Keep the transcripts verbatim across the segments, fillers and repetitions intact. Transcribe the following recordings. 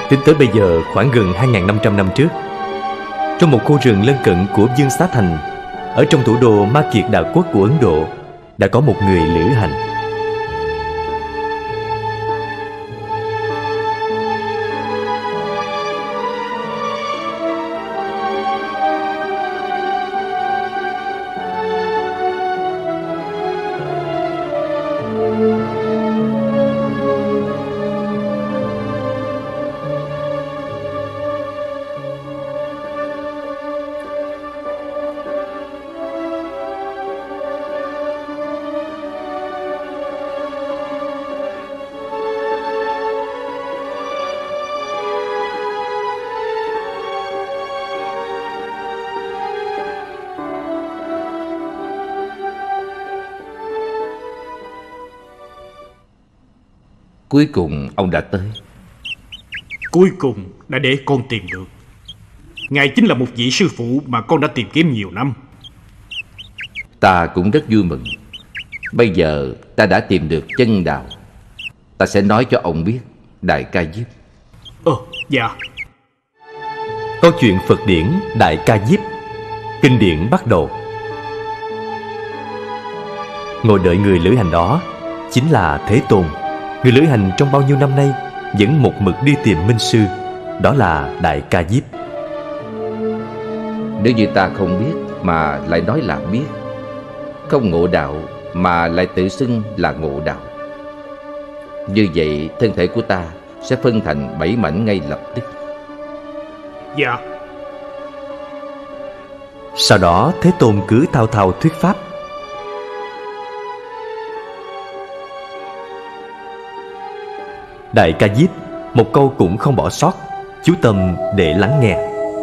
Tính tới bây giờ khoảng gần hai nghìn năm trăm năm trước, trong một khu rừng lân cận của Dương Xá Thành, ở trong thủ đô Ma Kiệt Đà Quốc của Ấn Độ, đã có một người lữ hành. Cuối cùng ông đã tới. Cuối cùng đã để con tìm được. Ngài chính là một vị sư phụ mà con đã tìm kiếm nhiều năm. Ta cũng rất vui mừng. Bây giờ ta đã tìm được chân đạo. Ta sẽ nói cho ông biết Đại Ca Diếp. Ờ, dạ. Câu chuyện Phật điển Đại Ca Diếp. Kinh điển bắt đầu. Ngồi đợi người lữ hành đó chính là Thế Tôn. Người lữ hành trong bao nhiêu năm nay vẫn một mực đi tìm minh sư, đó là Đại Ca Diếp. Nếu như ta không biết mà lại nói là biết, không ngộ đạo mà lại tự xưng là ngộ đạo, như vậy thân thể của ta sẽ phân thành bảy mảnh ngay lập tức. Dạ. Sau đó Thế Tôn cứ thao thao thuyết pháp. Đại Ca Diếp một câu cũng không bỏ sót, chú tâm để lắng nghe.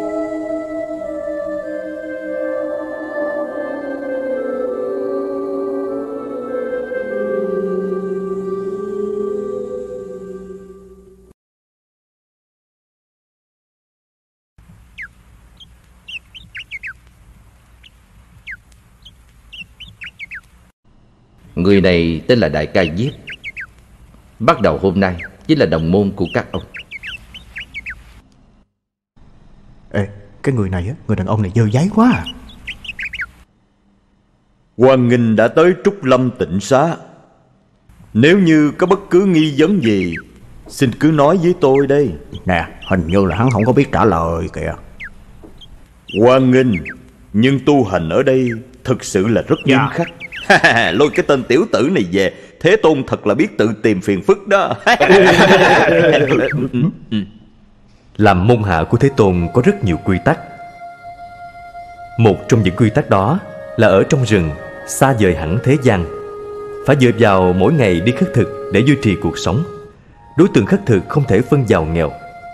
Người này tên là Đại Ca Diếp. Bắt đầu hôm nay chính là đồng môn của các ông. Ê, cái người này á, người đàn ông này dơ giấy quá à. Hoan nghênh đã tới Trúc Lâm Tịnh Xá. Nếu như có bất cứ nghi vấn gì, xin cứ nói với tôi đây. Nè, hình như là hắn không có biết trả lời kìa. Hoan nghênh, nhưng tu hành ở đây thực sự là rất nghiêm khắc. Lôi cái tên tiểu tử này về, Thế Tôn thật là biết tự tìm phiền phức đó. Làm môn hạ của Thế Tôn có rất nhiều quy tắc. Một trong những quy tắc đó là ở trong rừng, xa vời hẳn thế gian, phải dựa vào mỗi ngày đi khất thực để duy trì cuộc sống. Đối tượng khất thực không thể phân giàu nghèo.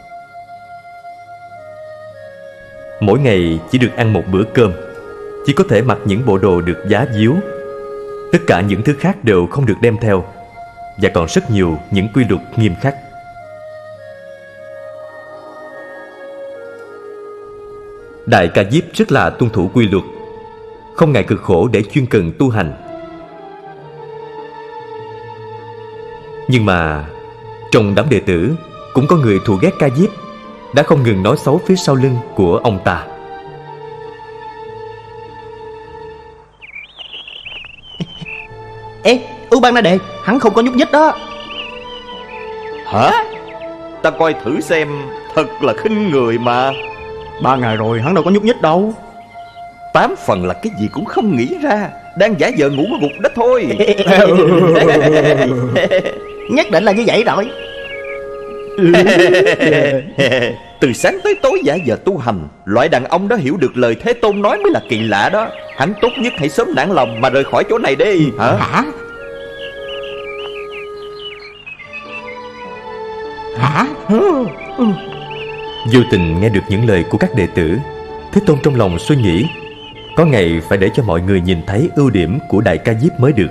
Mỗi ngày chỉ được ăn một bữa cơm, chỉ có thể mặc những bộ đồ được giá díu. Tất cả những thứ khác đều không được đem theo, và còn rất nhiều những quy luật nghiêm khắc. Đại Ca Diếp rất là tuân thủ quy luật, không ngại cực khổ để chuyên cần tu hành. Nhưng mà trong đám đệ tử cũng có người thù ghét Ca Diếp, đã không ngừng nói xấu phía sau lưng của ông ta. Ê, Ưu Ban Na Đề, hắn không có nhúc nhích đó. Hả? Ta coi thử xem, thật là khinh người mà. Ba ngày rồi hắn đâu có nhúc nhích đâu. Tám phần là cái gì cũng không nghĩ ra, đang giả vờ ngủ ở gục đó thôi. Nhất định là như vậy rồi. Từ sáng tới tối giả vờ tu hành, loại đàn ông đó hiểu được lời Thế Tôn nói mới là kỳ lạ đó. Hắn tốt nhất hãy sớm nản lòng mà rời khỏi chỗ này đi. Hả? Hả? Hả? Vô tình nghe được những lời của các đệ tử, Thế Tôn trong lòng suy nghĩ, có ngày phải để cho mọi người nhìn thấy ưu điểm của Đại Ca Diếp mới được.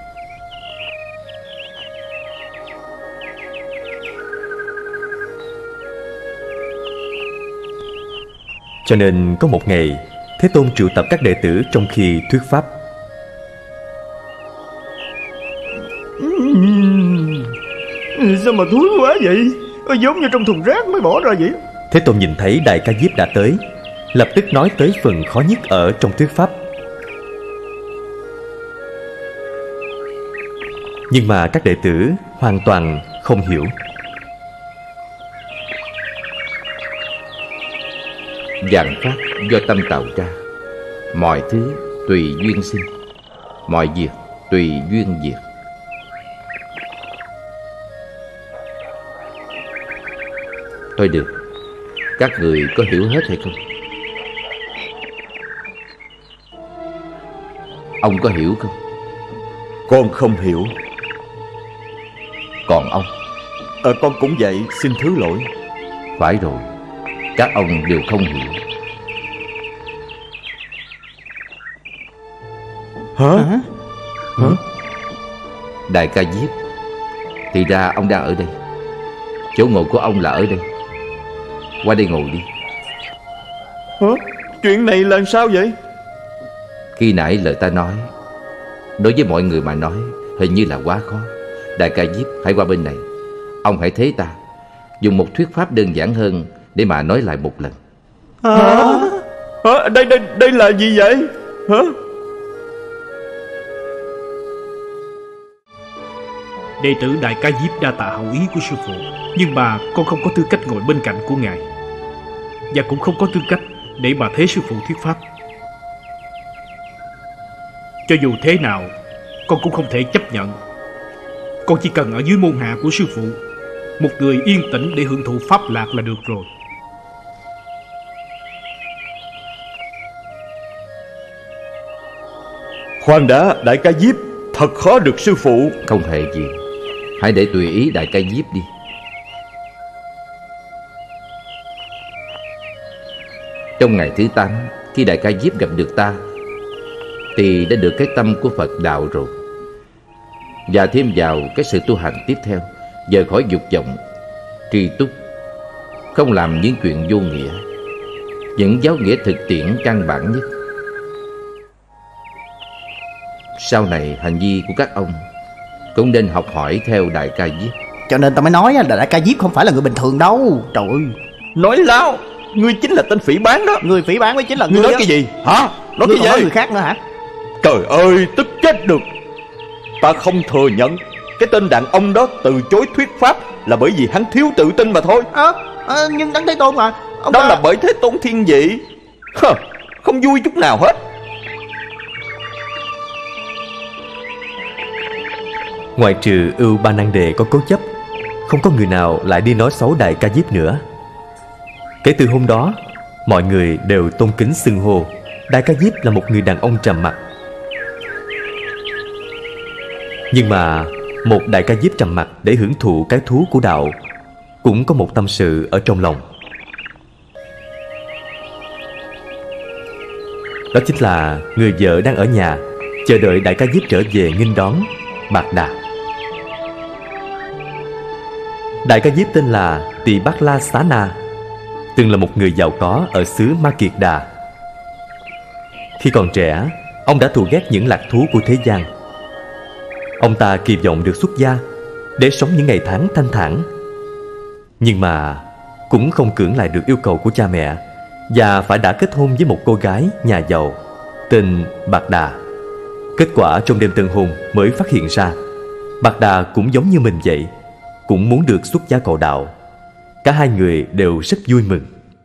Cho nên có một ngày, Thế Tôn triệu tập các đệ tử trong khi thuyết pháp. Sao mà thúi quá vậy? Giống như trong thùng rác mới bỏ ra vậy. Thế Tôn nhìn thấy Đại Ca Diếp đã tới, lập tức nói tới phần khó nhất ở trong thuyết pháp. Nhưng mà các đệ tử hoàn toàn không hiểu. Vạn pháp do tâm tạo ra, mọi thứ tùy duyên sinh, mọi việc tùy duyên diệt. Thôi được, các người có hiểu hết hay không? Ông có hiểu không? Con không hiểu. Còn ông? Ờ con cũng vậy, xin thứ lỗi. Phải rồi, các ông đều không hiểu. Hả? Hả? Hả? Đại Ca Diếp, thì ra ông đang ở đây. Chỗ ngồi của ông là ở đây. Qua đây ngồi đi. Hả? Chuyện này là sao vậy? Khi nãy lời ta nói, đối với mọi người mà nói hình như là quá khó. Đại Ca Diếp, hãy qua bên này. Ông hãy thế ta, dùng một thuyết pháp đơn giản hơn để mà nói lại một lần. Hả? Hả? Đây, đây, đây là gì vậy? Hả? Đệ tử Đại Ca Diếp đa tạ hậu ý của sư phụ, nhưng mà con không có tư cách ngồi bên cạnh của ngài, và cũng không có tư cách để mà thế sư phụ thuyết pháp. Cho dù thế nào, con cũng không thể chấp nhận. Con chỉ cần ở dưới môn hạ của sư phụ, một người yên tĩnh để hưởng thụ pháp lạc là được rồi. Khoan đã, Đại Ca Diếp, thật khó được sư phụ. Không hề gì, hãy để tùy ý Đại Ca Diếp đi. Trong ngày thứ tám, khi Đại Ca Diếp gặp được ta, thì đã được cái tâm của Phật đạo rồi. Và thêm vào cái sự tu hành tiếp theo, rời khỏi dục vọng, tri túc, không làm những chuyện vô nghĩa, những giáo nghĩa thực tiễn căn bản nhất. Sau này hành vi của các ông cũng nên học hỏi theo Đại Ca Diếp. Cho nên ta mới nói là Đại Ca Diếp không phải là người bình thường đâu. Trời ơi, nói láo, ngươi chính là tên phỉ báng đó. Người phỉ báng mới chính là ngươi. Ngươi nói đó. Cái gì? Hả? Nói Ngươi cái gì? nói người khác nữa hả? Trời ơi, tức chết được. Ta không thừa nhận cái tên đàn ông đó từ chối thuyết pháp là bởi vì hắn thiếu tự tin mà thôi. à, à, Nhưng Đấng Thế Tôn mà ông Đó ta... là bởi Thế Tôn thiên vị. Hờ, không vui chút nào hết. Ngoại trừ Ưu Ba Năng Đề có cố chấp, không có người nào lại đi nói xấu Đại Ca Diếp nữa. Kể từ hôm đó, mọi người đều tôn kính xưng hô Đại Ca Diếp là một người đàn ông trầm mặc. Nhưng mà một Đại Ca Diếp trầm mặc để hưởng thụ cái thú của đạo cũng có một tâm sự ở trong lòng. Đó chính là người vợ đang ở nhà chờ đợi Đại Ca Diếp trở về nghênh đón Bạc Đà. Đại Ca Diếp tên là Tỳ Bát La Xá Na, từng là một người giàu có ở xứ Ma Kiệt Đà. Khi còn trẻ, ông đã thù ghét những lạc thú của thế gian. Ông ta kỳ vọng được xuất gia để sống những ngày tháng thanh thản, nhưng mà cũng không cưỡng lại được yêu cầu của cha mẹ và phải đã kết hôn với một cô gái nhà giàu tên Bạc Đà. Kết quả trong đêm tân hôn mới phát hiện ra Bạc Đà cũng giống như mình vậy, cũng muốn được xuất gia cầu đạo. Cả hai người đều rất vui mừng.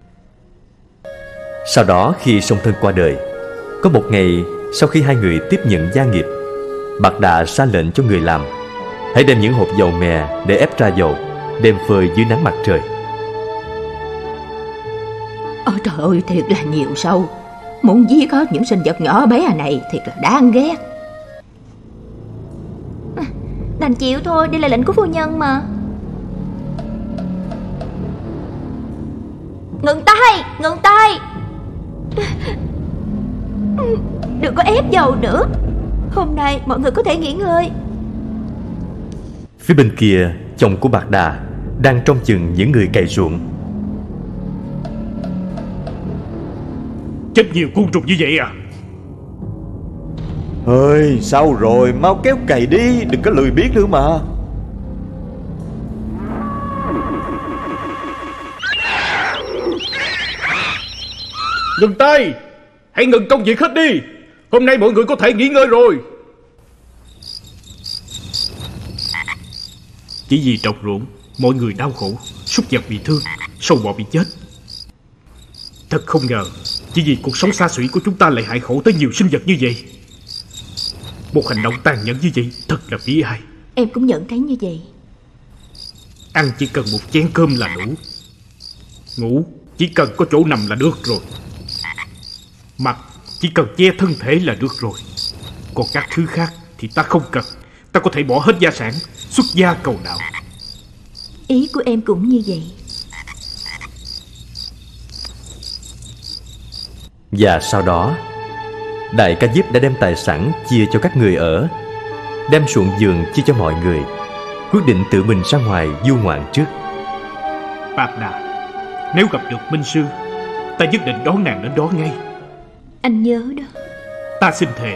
Sau đó khi song thân qua đời, có một ngày sau khi hai người tiếp nhận gia nghiệp, Bạc Đà ra lệnh cho người làm hãy đem những hộp dầu mè để ép ra dầu, đem phơi dưới nắng mặt trời. Ôi trời ơi, thiệt là nhiều sâu. Muốn giết hết những sinh vật nhỏ bé này thiệt là đáng ghét. Đành chịu thôi, đây là lệnh của phu nhân mà. Ngừng tay, ngừng tay. Đừng có ép dầu nữa. Hôm nay mọi người có thể nghỉ ngơi. Phía bên kia, chồng của Bạc Đà đang trông chừng những người cày ruộng. Chết nhiều côn trùng như vậy à? Ơi, sao rồi, mau kéo cày đi, đừng có lười biếng nữa mà. Ngừng tay. Hãy ngừng công việc hết đi. Hôm nay mọi người có thể nghỉ ngơi rồi. Chỉ vì trồng ruộng, mọi người đau khổ, súc vật bị thương, sâu bọ bị chết. Thật không ngờ, chỉ vì cuộc sống xa xỉ của chúng ta lại hại khổ tới nhiều sinh vật như vậy. Một hành động tàn nhẫn như vậy thật là bi ai. Em cũng nhận thấy như vậy. Ăn chỉ cần một chén cơm là đủ. Ngủ chỉ cần có chỗ nằm là được rồi. Mặc chỉ cần che thân thể là được rồi. Còn các thứ khác thì ta không cần. Ta có thể bỏ hết gia sản, xuất gia cầu đạo. Ý của em cũng như vậy. Và sau đó, Đại Ca Diếp đã đem tài sản chia cho các người ở, đem ruộng vườn chia cho mọi người, quyết định tự mình ra ngoài du ngoạn trước. Bạc Đà, nếu gặp được Minh Sư, ta nhất định đón nàng đến đó ngay. Anh nhớ đó. Ta xin thề.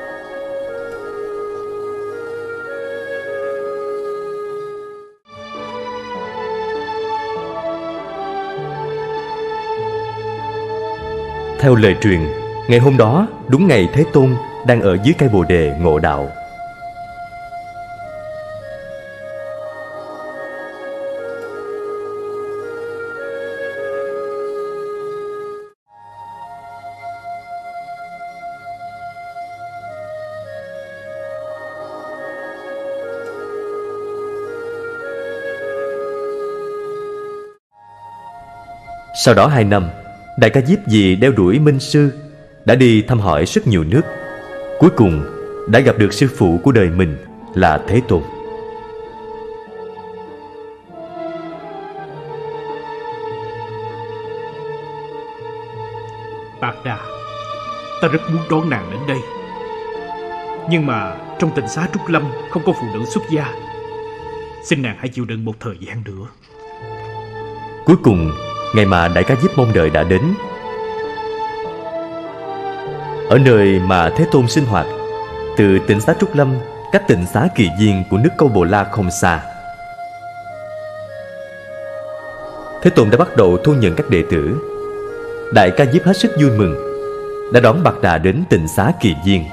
Theo lời truyền, ngày hôm đó đúng ngày Thế Tôn đang ở dưới cây Bồ Đề ngộ đạo. Sau đó hai năm, Đại Ca Diếp vì đeo đuổi Minh Sư đã đi thăm hỏi rất nhiều nước. Cuối cùng đã gặp được sư phụ của đời mình là Thế Tôn. Bạc Đà, ta rất muốn đón nàng đến đây. Nhưng mà trong tịnh xá Trúc Lâm không có phụ nữ xuất gia. Xin nàng hãy chịu đựng một thời gian nữa. Cuối cùng, ngày mà Đại Ca Diếp mong đợi đã đến. Ở nơi mà Thế Tôn sinh hoạt, từ tịnh xá Trúc Lâm cách tịnh xá Kỳ Viên của nước Câu Bồ La không xa. Thế Tôn đã bắt đầu thu nhận các đệ tử. Đại Ca Diếp hết sức vui mừng, đã đón Bạc Đà đến tịnh xá Kỳ Viên.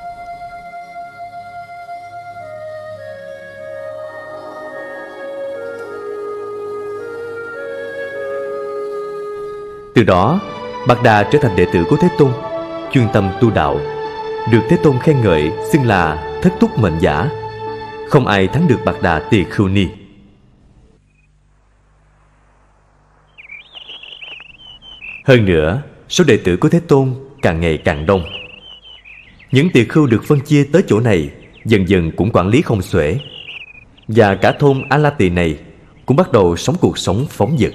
Từ đó, Bạc Đà trở thành đệ tử của Thế Tôn, chuyên tâm tu đạo, được Thế Tôn khen ngợi xưng là thất túc mệnh giả. Không ai thắng được Bạc Đà Tỳ Khưu Ni. Hơn nữa, số đệ tử của Thế Tôn càng ngày càng đông. Những tỳ khưu được phân chia tới chỗ này dần dần cũng quản lý không xuể, và cả thôn A La Tỳ này cũng bắt đầu sống cuộc sống phóng dật.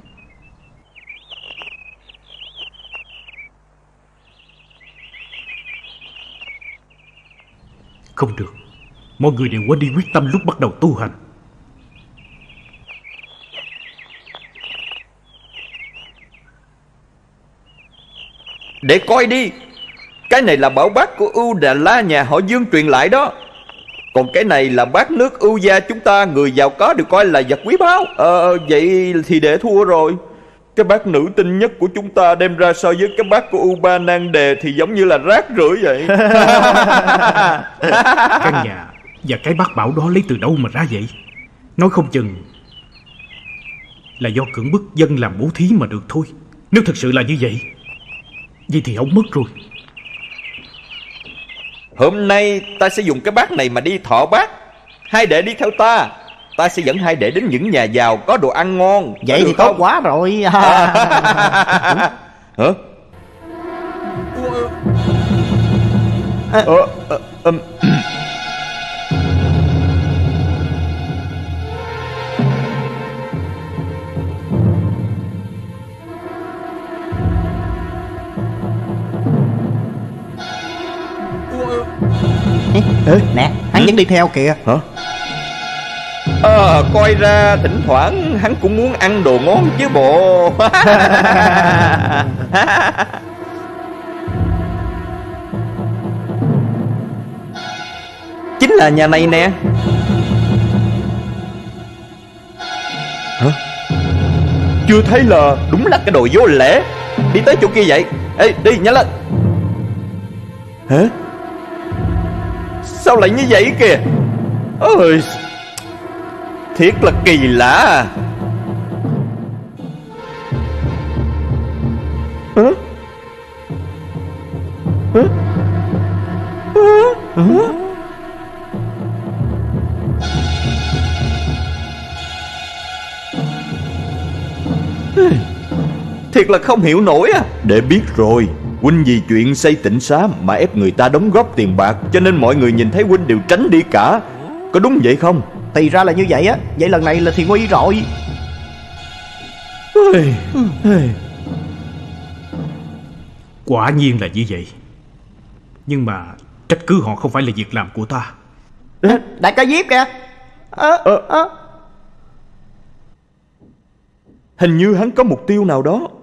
Không được, mọi người đều quên đi quyết tâm lúc bắt đầu tu hành. Để coi đi, cái này là bảo bát của Ưu Đà La nhà họ Dương truyền lại đó. Còn cái này là bát nước Ưu gia chúng ta, người giàu có được coi là vật quý báu. Ờ, vậy thì để thua rồi. Cái bát nữ tinh nhất của chúng ta đem ra so với cái bát của U Ba Nan Đề thì giống như là rác rưởi vậy. Căn nhà và cái bát bảo đó lấy từ đâu mà ra vậy? Nói không chừng là do cưỡng bức dân làm bố thí mà được thôi. Nếu thật sự là như vậy, vậy thì không mất rồi. Hôm nay ta sẽ dùng cái bát này mà đi thọ bát. Hai đệ đi theo ta. Ta sẽ dẫn hai đệ đến những nhà giàu có đồ ăn ngon. Vậy thì tốt quá rồi. Hả? Ờ, ờ, um. Ừ, nè, hắn vẫn đi theo kìa. Hả? À, coi ra thỉnh thoảng hắn cũng muốn ăn đồ ngon chứ bộ. Chính là nhà này nè. Hả? Chưa thấy là đúng là cái đồ vô lễ. Đi tới chỗ kia vậy. Ê, đi nhanh lên. Hả? Sao lại như vậy kìa? Ôi, thiệt là kỳ lạ à. Hả? Hả? Hả? Hả? Thiệt là không hiểu nổi à. Để biết rồi, huynh vì chuyện xây tịnh xá mà ép người ta đóng góp tiền bạc, cho nên mọi người nhìn thấy huynh đều tránh đi cả. Có đúng vậy không? Thì ra là như vậy á. Vậy lần này là thì nguy rồi. Quả nhiên là như vậy. Nhưng mà trách cứ họ không phải là việc làm của ta. Đại ca Diếp kìa. à, à. Hình như hắn có mục tiêu nào đó.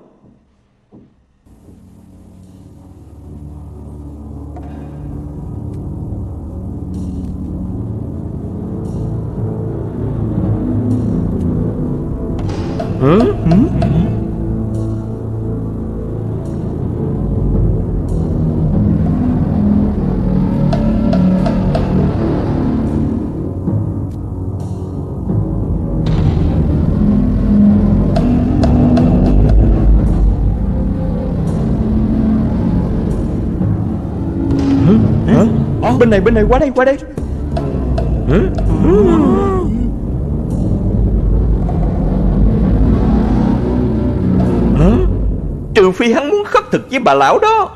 Hả? Hả? Bên này, bên này, qua đây, qua đây. Hả? Hả? Trừ phi hắn muốn khất thực với bà lão đó.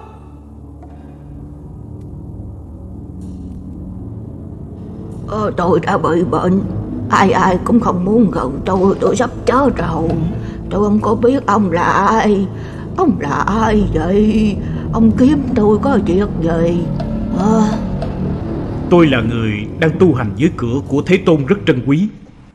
ờ, Tôi đã bị bệnh. Ai ai cũng không muốn gần tôi. Tôi sắp chết rồi. Tôi không có biết ông là ai. Ông là ai vậy? Ông kiếm tôi có việc gì? à... Tôi là người đang tu hành dưới cửa của Thế Tôn rất trân quý.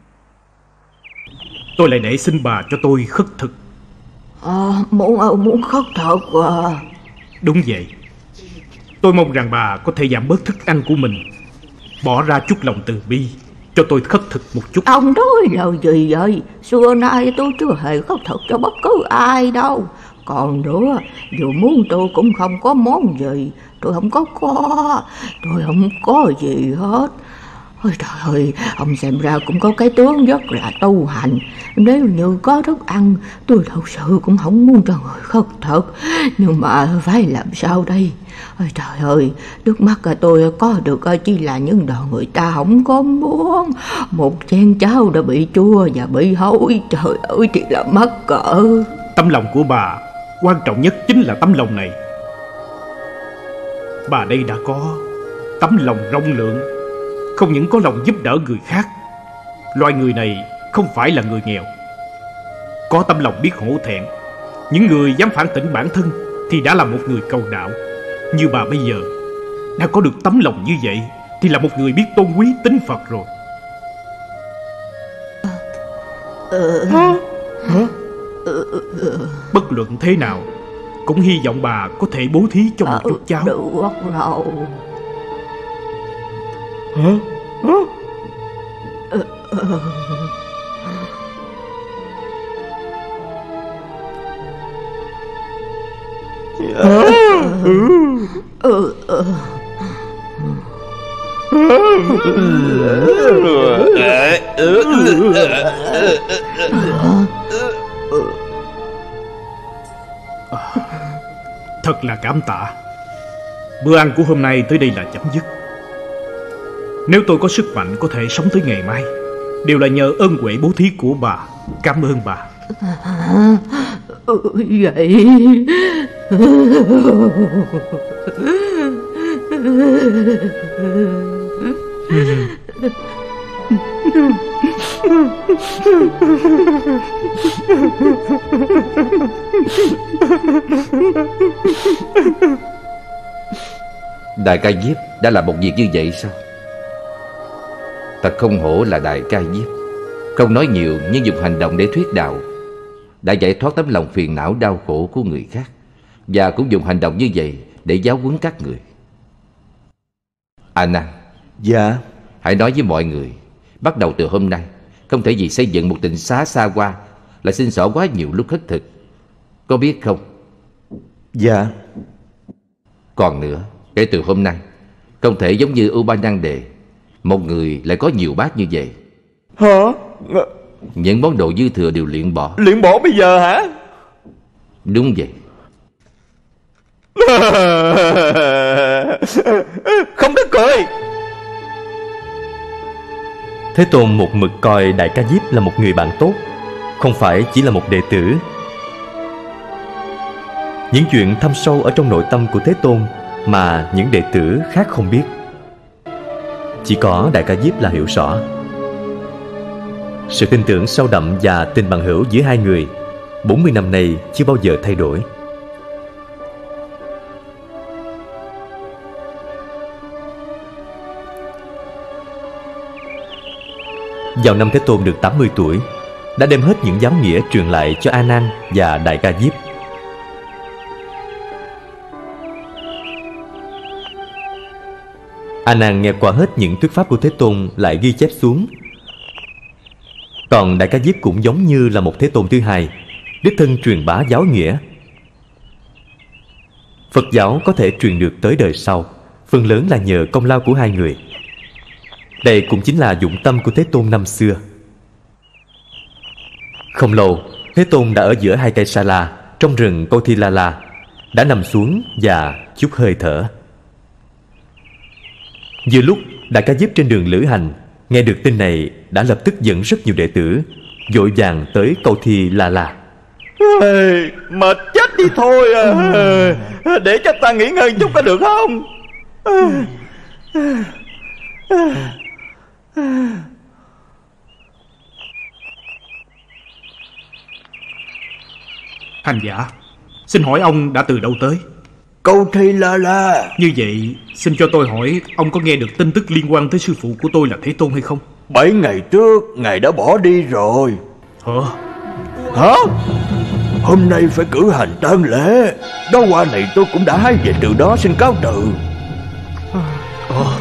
Tôi lại để xin bà cho tôi khất thực. à, Muốn ơi muốn khất thực à? Đúng vậy. Tôi mong rằng bà có thể giảm bớt thức ăn của mình, bỏ ra chút lòng từ bi, cho tôi khất thực một chút. Ông nói lời gì vậy? Xưa nay tôi chưa hề khất thực cho bất cứ ai đâu. Còn nữa, dù muốn tôi cũng không có món gì. Tôi không có có Tôi không có gì hết. Ôi trời ơi, ông xem ra cũng có cái tướng rất là tu hành. Nếu như có thức ăn, tôi thật sự cũng không muốn cho người khất thực. Nhưng mà phải làm sao đây? Ôi trời ơi, trước mắt tôi có được chỉ là những đồ người ta không có muốn. Một chén cháo đã bị chua và bị hôi. Trời ơi, thì là mắc cỡ. Tấm lòng của bà quan trọng nhất chính là tấm lòng này. Bà đây đã có tấm lòng rộng lượng, không những có lòng giúp đỡ người khác. Loài người này không phải là người nghèo, có tấm lòng biết hổ thẹn. Những người dám phản tỉnh bản thân thì đã là một người cầu đạo. Như bà bây giờ đã có được tấm lòng như vậy thì là một người biết tôn quý tín Phật rồi. Bất luận thế nào, cũng hy vọng bà có thể bố thí cho một chút cháo. Được rồi. Hả? Hả? Ừ, ừ. Ừ, ừ. Thật là cảm tạ. Bữa ăn của hôm nay tới đây là chấm dứt. Nếu tôi có sức mạnh có thể sống tới ngày mai, đều là nhờ ơn huệ bố thí của bà. Cảm ơn bà. À, ừ, vậy Đại ca Diếp đã làm một việc như vậy sao? Thật không hổ là Đại ca Diếp, không nói nhiều nhưng dùng hành động để thuyết đạo, đã giải thoát tấm lòng phiền não đau khổ của người khác, và cũng dùng hành động như vậy để giáo huấn các người. A Nan, dạ, hãy nói với mọi người, bắt đầu từ hôm nay không thể vì xây dựng một tịnh xá xa hoa lại xin xỏ quá nhiều lúc khất thực, có biết không? Dạ. Còn nữa, kể từ hôm nay, không thể giống như U Ba Năng Đề, một người lại có nhiều bát như vậy. Hả? Những món đồ dư thừa đều luyện bỏ. Luyện bỏ bây giờ hả? Đúng vậy. Không tức cười. Thế Tôn một mực coi Đại Ca Diếp là một người bạn tốt, không phải chỉ là một đệ tử. Những chuyện thâm sâu ở trong nội tâm của Thế Tôn mà những đệ tử khác không biết, chỉ có Đại Ca Diếp là hiểu rõ. Sự tin tưởng sâu đậm và tình bằng hữu giữa hai người bốn mươi năm nay chưa bao giờ thay đổi. Vào năm Thế Tôn được tám mươi tuổi, đã đem hết những giám nghĩa truyền lại cho A Nan và Đại Ca Diếp. A Nan nghe qua hết những thuyết pháp của Thế Tôn, lại ghi chép xuống. Còn Đại Ca Diếp cũng giống như là một Thế Tôn thứ hai, đích thân truyền bá giáo nghĩa. Phật giáo có thể truyền được tới đời sau, phần lớn là nhờ công lao của hai người. Đây cũng chính là dụng tâm của Thế Tôn năm xưa. Không lâu, Thế Tôn đã ở giữa hai cây sa la trong rừng Câu Thi La La, đã nằm xuống và chút hơi thở. Vừa lúc Đại Ca Diếp trên đường lữ hành nghe được tin này, đã lập tức dẫn rất nhiều đệ tử vội vàng tới Câu Thi La La. Ê, mệt chết đi thôi à. Để cho ta nghỉ ngơi chút có được không? Hành giả, xin hỏi ông đã từ đâu tới? Câu Thi La La. Như vậy, xin cho tôi hỏi, ông có nghe được tin tức liên quan tới sư phụ của tôi là Thế Tôn hay không? Bảy ngày trước, ngài đã bỏ đi rồi. Hả? Hả? Hôm nay phải cử hành tang lễ. Đó hoa này tôi cũng đã hái về từ đó, xin cáo từ. Ờ.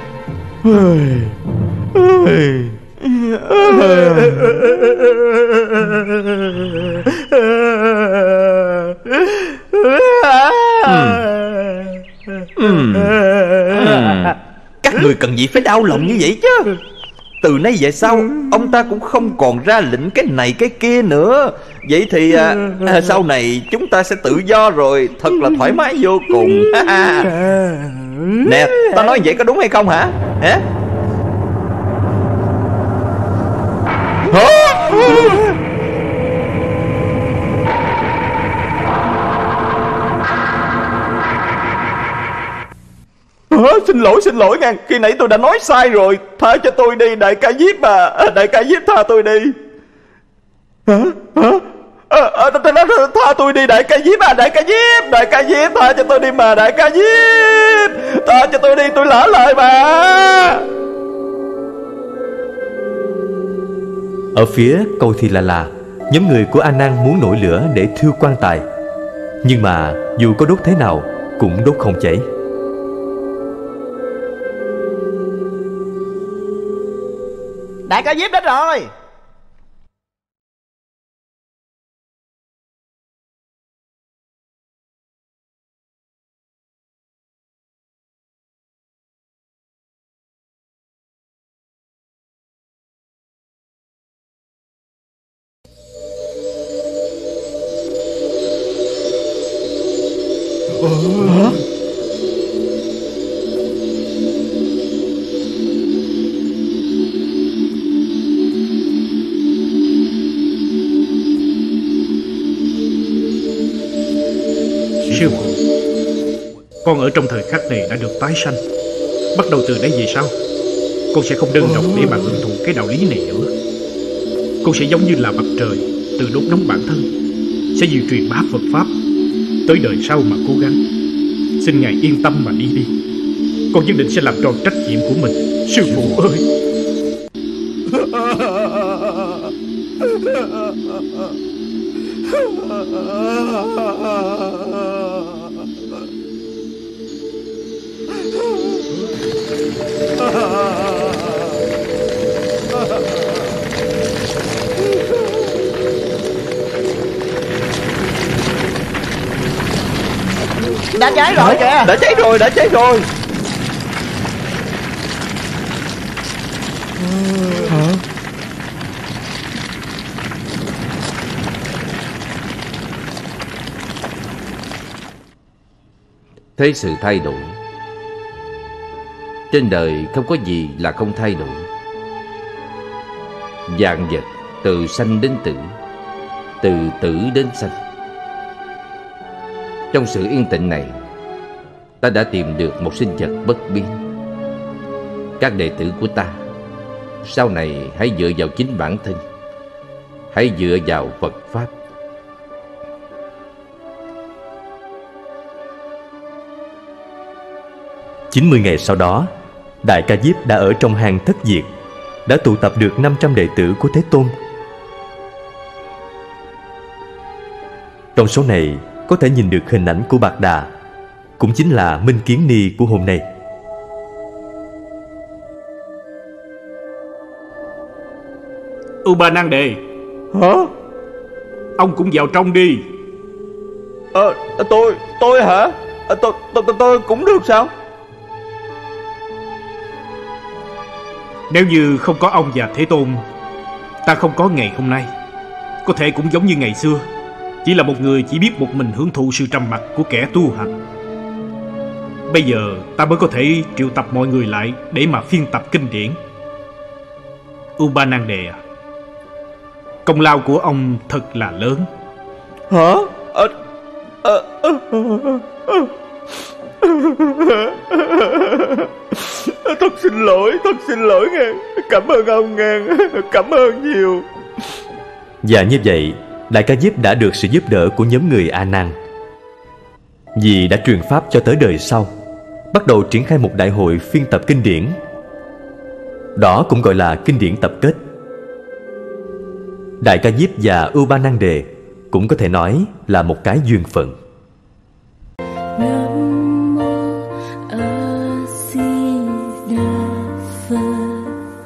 Các người cần gì phải đau lòng như vậy chứ? Từ nay về sau, ông ta cũng không còn ra lệnh cái này cái kia nữa. Vậy thì à, à, sau này chúng ta sẽ tự do rồi. Thật là thoải mái vô cùng. Nè, ta nói vậy có đúng hay không hả? Hả? À, xin lỗi xin lỗi nha, khi nãy tôi đã nói sai rồi. Tha cho tôi đi Đại Ca Diếp à. Đại Ca Diếp tha tôi đi. Hả? Hả? À, à, tha tôi đi Đại Ca Diếp à. Đại Ca Diếp, Đại Ca Diếp tha cho tôi đi mà. Đại Ca Diếp tha cho tôi đi, tôi lỡ lời mà. Ở phía Câu Thi La La, nhóm người của A Nan muốn nổi lửa để thiêu quan tài, nhưng mà dù có đốt thế nào cũng đốt không cháy. Đại Ca Diếp đến rồi. Hả? Sư phụ, con ở trong thời khắc này đã được tái sanh. Bắt đầu từ đây về sau, con sẽ không đơn độc để mà hưởng thụ cái đạo lý này nữa. Con sẽ giống như là mặt trời, tự đốt nóng bản thân, sẽ duy truyền bá Phật Pháp tới đời sau mà cố gắng. Xin Ngài yên tâm mà đi đi. Con nhất định sẽ làm tròn trách nhiệm của mình. Sư phụ ơi. đã cháy rồi kìa. Đã cháy rồi, đã cháy rồi. Thấy sự thay đổi. Trên đời không có gì là không thay đổi. Vạn vật từ sanh đến tử, từ tử đến sanh. Trong sự yên tĩnh này, ta đã tìm được một sinh vật bất biến. Các đệ tử của ta, sau này hãy dựa vào chính bản thân, hãy dựa vào Phật Pháp. chín mươi ngày sau đó, Đại Ca Diếp đã ở trong hang thất diệt, đã tụ tập được năm trăm đệ tử của Thế Tôn. Trong số này có thể nhìn được hình ảnh của Bạc Đà, cũng chính là Minh Kiến Ni của hôm nay. Ubanande, Hả? ông cũng vào trong đi. Ờ, tôi, tôi hả? Ờ, tôi, tôi, tôi, tôi cũng được sao? Nếu như không có ông và Thế Tôn, ta không có ngày hôm nay. Có thể cũng giống như ngày xưa, chỉ là một người chỉ biết một mình hưởng thụ sự trầm mặc của kẻ tu hành. Bây giờ ta mới có thể triệu tập mọi người lại để mà phiên tập kinh điển. Ubanande, công lao của ông thật là lớn. Hả? Ờ, ờ, ờ, ờ. Thật xin lỗi, thật xin lỗi nghe. Cảm ơn ông nghe. Cảm ơn nhiều. Và như vậy, Đại Ca Diếp đã được sự giúp đỡ của nhóm người A Nan. Vì đã truyền pháp cho tới đời sau, bắt đầu triển khai một đại hội phiên tập kinh điển. Đó cũng gọi là kinh điển tập kết. Đại Ca Diếp và Ubanande cũng có thể nói là một cái duyên phận. Nam mô A Di Đà Phật.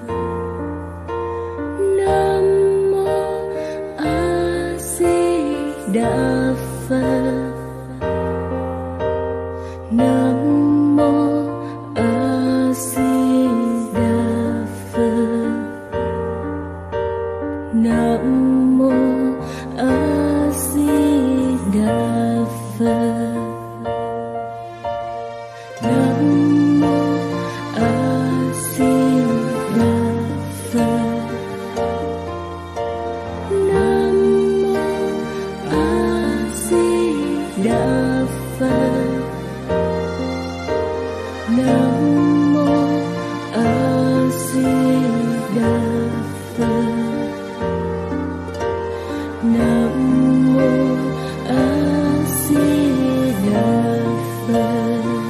Nam mô A Di Đà Phật. Nam mô A Di Đà Phật. Nam mô A Di Đà Phật. Nam mô A Di Đà Phật. Nam mô A Di Đà Phật. Nam mô A Di Đà Phật. Nam mô A Di Đà Phật.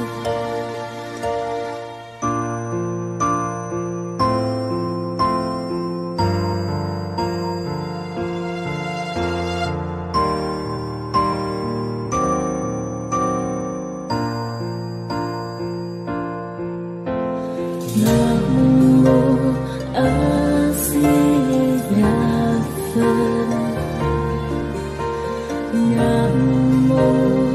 Nam mô A Di Đà Phật. Nam mô